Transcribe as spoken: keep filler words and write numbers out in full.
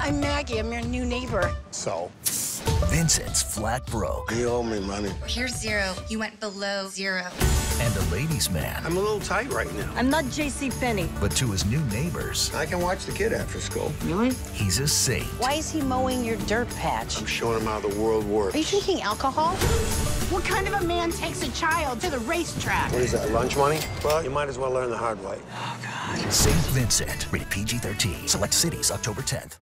I'm Maggie. I'm your new neighbor. So? Vincent's flat broke. You owe me money. Here's zero. You went below zero. And a ladies' man. I'm a little tight right now. I'm not J C Penney. But to his new neighbors, I can watch the kid after school. Really? he's a saint. Why is he mowing your dirt patch? I'm showing him how the world works. Are you drinking alcohol? What kind of a man takes a child to the racetrack? What is that, lunch money? Well, you might as well learn the hard way. Saint Vincent, rated P G thirteen. Select cities October tenth.